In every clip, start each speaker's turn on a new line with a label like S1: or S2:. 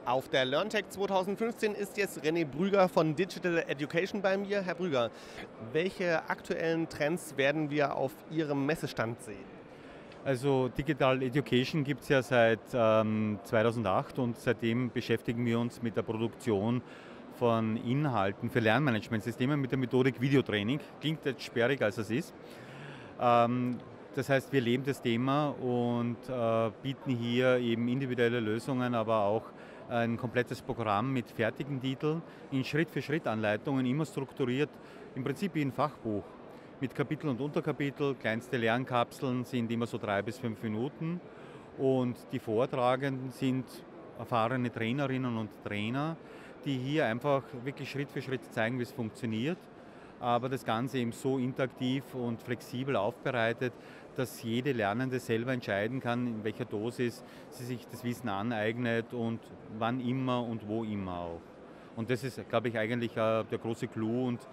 S1: Auf der LearnTech 2015 ist jetzt René Brüger von Digital Education bei mir. Herr Brüger, welche aktuellen Trends werden wir auf Ihrem Messestand sehen?
S2: Also Digital Education gibt es ja seit 2008 und seitdem beschäftigen wir uns mit der Produktion von Inhalten für Lernmanagementsysteme mit der Methodik Videotraining. Klingt jetzt sperrig, als es ist. Ähm, Das heißt, wir leben das Thema und bieten hier eben individuelle Lösungen, aber auch ein komplettes Programm mit fertigen Titeln in Schritt-für-Schritt-Anleitungen, immer strukturiert, im Prinzip wie ein Fachbuch. Mit Kapitel und Unterkapitel, kleinste Lernkapseln sind immer so 3 bis 5 Minuten und die Vortragenden sind erfahrene Trainerinnen und Trainer, die hier einfach wirklich Schritt für Schritt zeigen, wie es funktioniert, aber das Ganze eben so interaktiv und flexibel aufbereitet, dass jede Lernende selber entscheiden kann, in welcher Dosis sie sich das Wissen aneignet und wann immer und wo immer auch. Und das ist, glaube ich, eigentlich der große Clou und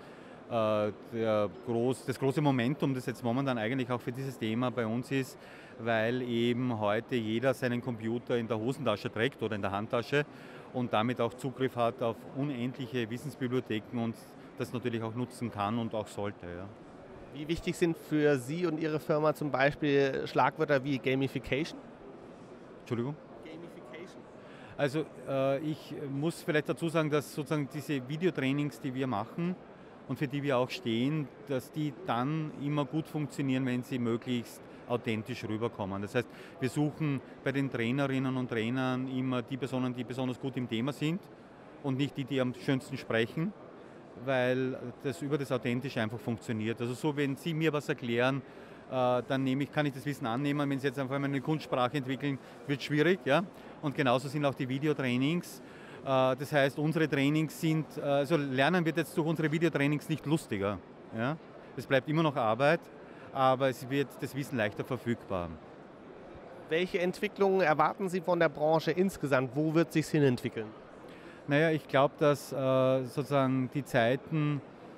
S2: das große Momentum, das jetzt momentan eigentlich auch für dieses Thema bei uns ist, weil eben heute jeder seinen Computer in der Hosentasche trägt oder in der Handtasche und damit auch Zugriff hat auf unendliche Wissensbibliotheken und das natürlich auch nutzen kann und auch sollte. Ja.
S1: Wie wichtig sind für Sie und Ihre Firma zum Beispiel Schlagwörter wie Gamification?
S2: Entschuldigung?
S1: Gamification.
S2: Also ich muss vielleicht dazu sagen, dass sozusagen diese Videotrainings, die wir machen und für die wir auch stehen, dass die dann immer gut funktionieren, wenn sie möglichst authentisch rüberkommen. Das heißt, wir suchen bei den Trainerinnen und Trainern immer die Personen, die besonders gut im Thema sind und nicht die, die am schönsten sprechen, weil das über das Authentische einfach funktioniert. Also so, wenn Sie mir was erklären, dann kann ich das Wissen annehmen. Wenn Sie jetzt einfach eine Kunstsprache entwickeln, wird es schwierig. Ja? Und genauso sind auch die Videotrainings. Das heißt, unsere Trainings sind, also Lernen wird jetzt durch unsere Videotrainings nicht lustiger. Ja? Es bleibt immer noch Arbeit, aber es wird das Wissen leichter verfügbar.
S1: Welche Entwicklungen erwarten Sie von der Branche insgesamt? Wo wird sich hin entwickeln?
S2: Naja, ich glaube, dass sozusagen die Zeiten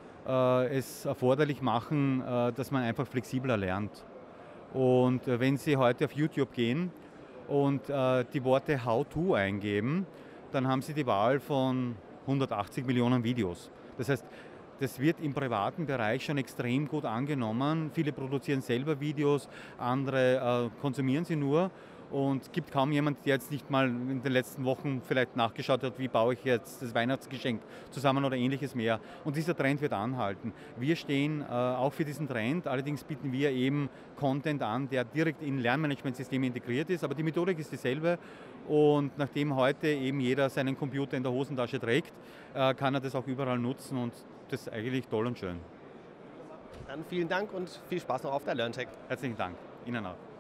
S2: es erforderlich machen, dass man einfach flexibler lernt. Und wenn Sie heute auf YouTube gehen und die Worte How to eingeben, dann haben Sie die Wahl von 180 Millionen Videos. Das heißt, das wird im privaten Bereich schon extrem gut angenommen. Viele produzieren selber Videos, andere konsumieren sie nur. Und es gibt kaum jemand, der jetzt nicht mal in den letzten Wochen vielleicht nachgeschaut hat, wie baue ich jetzt das Weihnachtsgeschenk zusammen oder ähnliches mehr. Und dieser Trend wird anhalten. Wir stehen auch für diesen Trend, allerdings bieten wir eben Content an, der direkt in Lernmanagementsysteme integriert ist, aber die Methodik ist dieselbe. Und nachdem heute eben jeder seinen Computer in der Hosentasche trägt, kann er das auch überall nutzen und das ist eigentlich toll und schön.
S1: Dann vielen Dank und viel Spaß noch auf der LearnTech.
S2: Herzlichen Dank. Ihnen auch.